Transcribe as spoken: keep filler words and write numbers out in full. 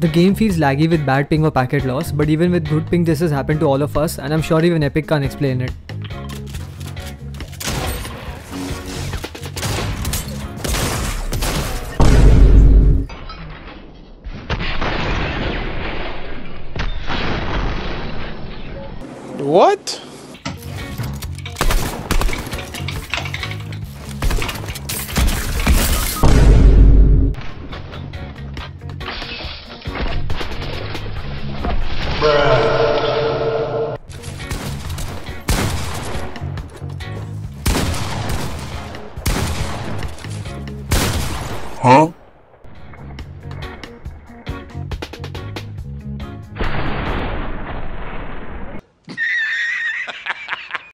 The game feels laggy with bad ping or packet loss, but even with good ping this has happened to all of us, and I'm sure even Epic can't explain it. What? Huh?